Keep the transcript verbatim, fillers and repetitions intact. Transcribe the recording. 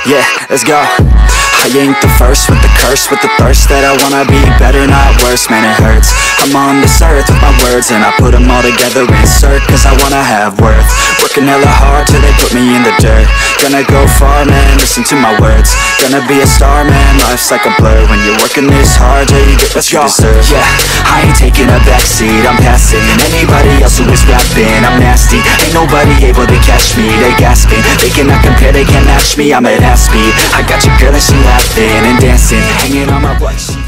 Yeah, let's go. I ain't the first with the curse, with the thirst that I wanna be better, not worse. Man, it hurts. I'm on this earth with my words, and I put them all together, insert, cause I wanna have worth. Working hella hard till they put me in the dirt. Gonna go far, man, listen to my words. Gonna be a star, man, life's like a blur. When you're working this hard, yeah, you get what you deserve. Yeah, I ain't taking a backseat, I'm passing anybody else who is rapping. I'm nasty, ain't nobody able to catch me. They gasping, they cannot compare, they can't match me. I'm at half speed, I got your girl and she laughing and dancing, hanging on my butt.